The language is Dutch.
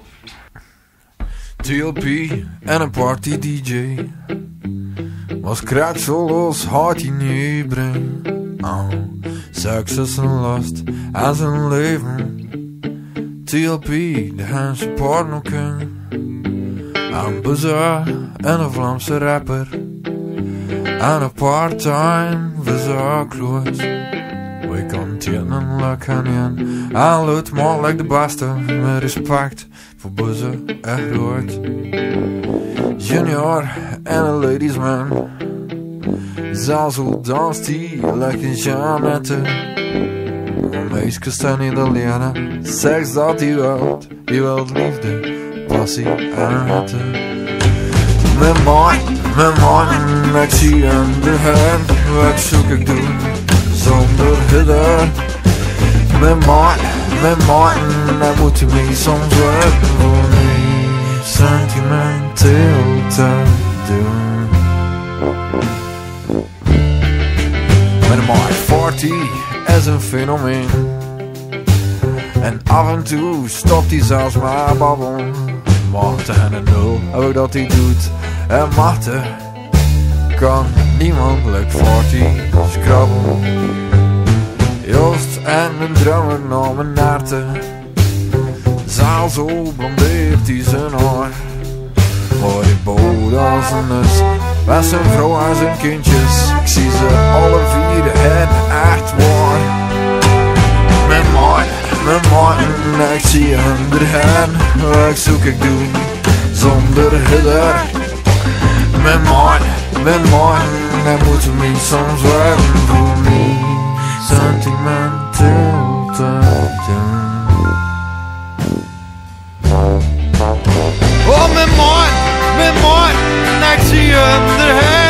TLP en een party DJ. Was kruidsolos hard in je brein. Oh, succes en last aan zijn leven. TLP, de Haanse pornoking. Een buzzer en een Vlaamse rapper. En een part-time verzorgloed. We kan tjenen lekker in. En luid maar like de beste. Met respect voor buzzer en groot. Junior en een ladies man. Zazel danst die like een Jeannette. Meisjes staan niet alleen. Seks dat die wilt liefde, passie en hitte. Mijn man, ik zie aan de hand. Wat zoek ik doen, zonder hitte. Mijn man, hij moet me soms werken voor mij sentimenteel te doen. Mijn Mark 40 is een fenomeen. En af en toe stopt hij zelfs maar babbelen. Marten en nul, ook dat hij doet. En Marten kan niemand like 40 scrabbelen. Joost en een drummer naar mijn naarten. Zaal zo blondeert hij zijn haar. Maar die bood als een nus. Met zijn vrouw en zijn kindjes. Ik zie ze alle vier en echt waar. Mijn man, ik zie hem erheen. Wat zoek ik doen, zonder hitter. Mijn man, hij moet me soms werken voor mij sentimenteel te doen. Oh, mijn man, ik zie hem erheen.